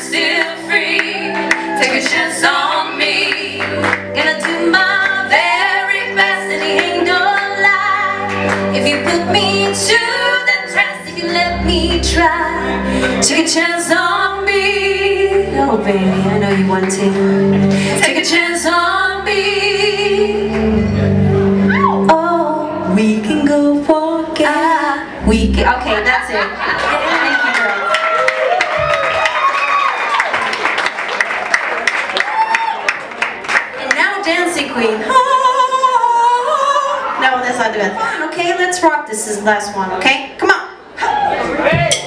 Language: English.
still free. Take a chance on me. Gonna do my very best, and it ain't no lie. If you put me to the test, if you let me try, take a chance on me. Oh baby, I know you want to. Take a chance on me. Oh, we can go walking. We can. Okay, that's it. Thank you, girl. And now, dancing queen. No, that's not doing it. Okay, let's rock this. Is the last one. Okay, come on.